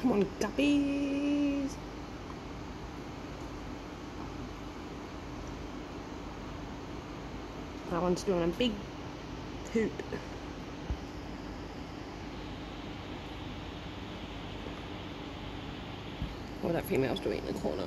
Come on, guppies. That one's doing a big hoot. What that female's doing in the corner.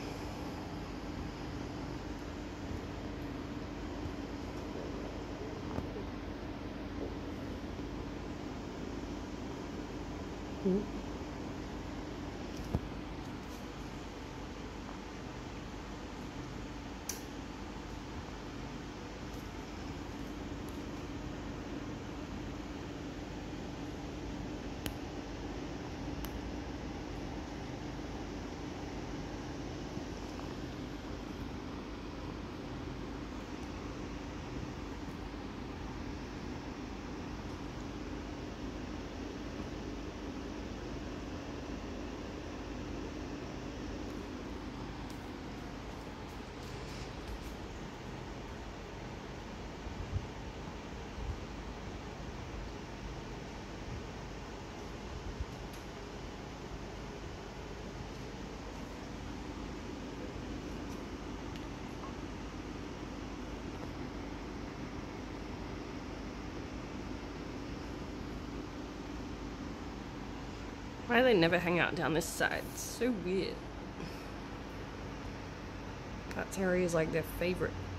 Why do they never hang out down this side? It's so weird. That area is like their favorite.